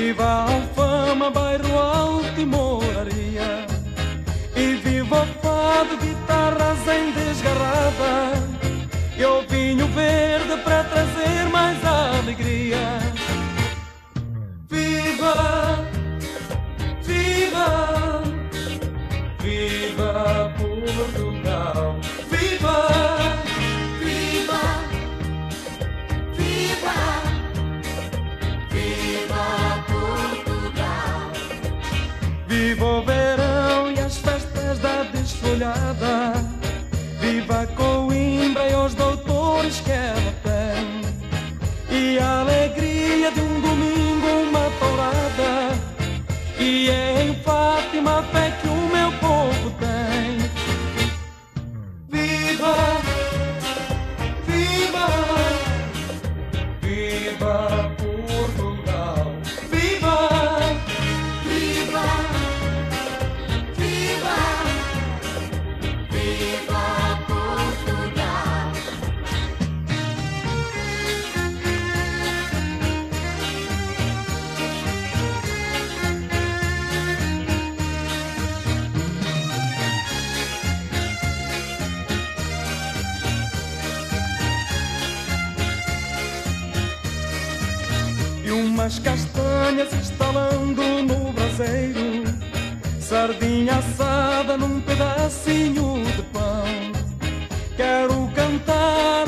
Viva a Alfama, bairro Alto e Moraria. E viva o fado, guitarras em desgarrada. E o vinho verde para trazer mais alegria. Viva, viva, viva Portugal. Viva, Viva, viva, viva Portugal. viva o verão e as festas da desfolhada. Viva Coimbra e os doutores que ela tem. E a alegria de um domingo, uma tourada. E é em Fátima a fé que o meu povo tem. Viva, viva, viva Portugal. Viva, Viva, viva, viva Portugal. e umas castanhas estalando no braseiro, sardinha assada num pedacinho de pão. Quero cantar